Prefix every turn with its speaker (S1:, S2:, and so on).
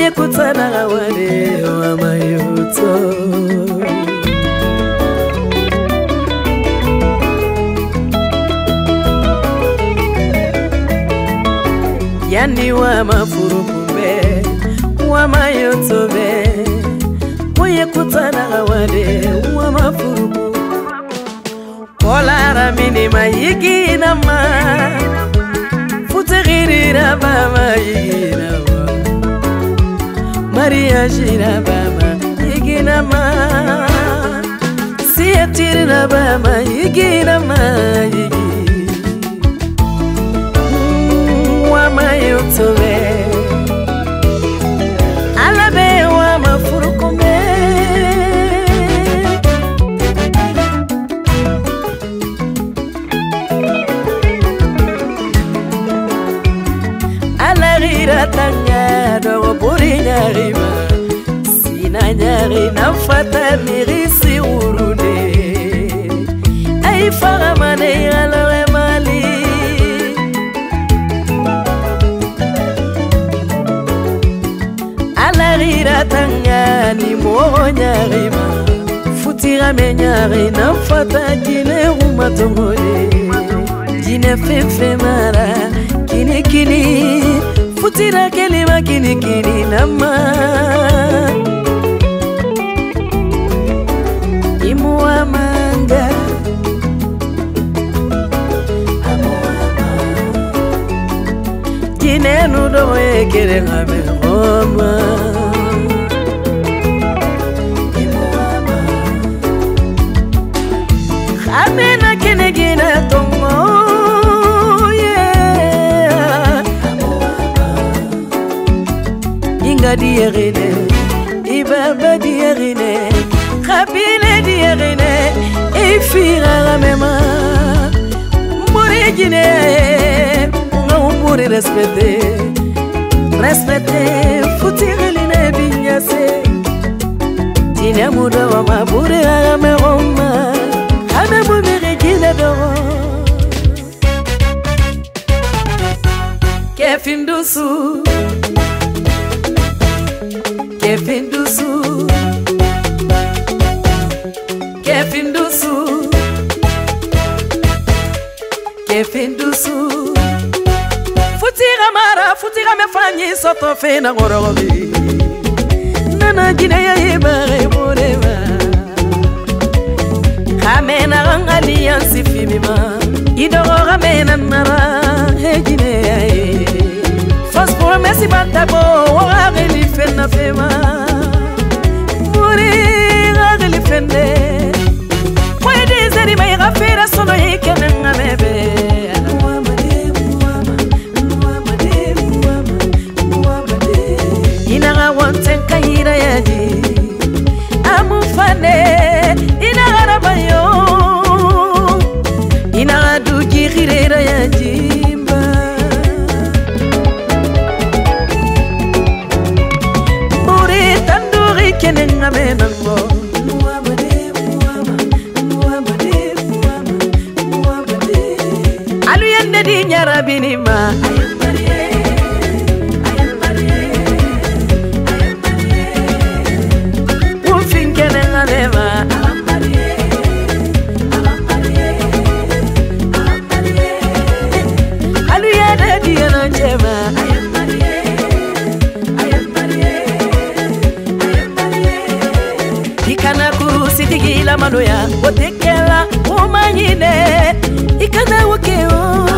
S1: Mwenye kutana wale wa mayuto Yani wa mafurukumbe wa mayuto be Mwenye kutana wale wa mafuruku Kola ramini mayigi na ma Futegiri na ba mayigi na ma Maria jina bama yigina ma Siatiri na bama yigina ma yigi Wa mayotobe Alabe wa mafurukume Alarira tanga do buri nyarima Sina nyari na fata mirisi urude Ay faramane alore mali Alarira tanga ni mo nyarima Futira me nyari na fata kine umatongole Kine fefe mara kini kini Futira kelima kini kini nama Imuwa manga Kine nudo ekere ngame ngoma Imuwa manga Khame na kene gina tongo Dierine, Ibaba dierine, Kabile dierine, Ifira la mema, Morigine, non pour respecter, Futireline bignase, Tina Muda ma bourre à me roma, Hana Mumérigine d'or, Kefin doucou. Kefin doucou Kefin doucou Kefin doucou Futira mara, futira me fanyi soto fena ngorobi Nana gine ya ibare mureba Kamena rangali yansi fimima Idoro ramena nara Hegine ya Fos promesi batabo Wageli fena fema Muri Wageli fende Kwede zeri mai gafera Sono hikene ngamebe Inaga wanten kaira yaji Amufane Inaga rabayo Inaga duji khirera yaji Kenenga menango Alu yende di nyarabini ma Ufin kenenga nema Alu yende di yananjema Sigila manoya, otekela, umanyine, ikana wakeo.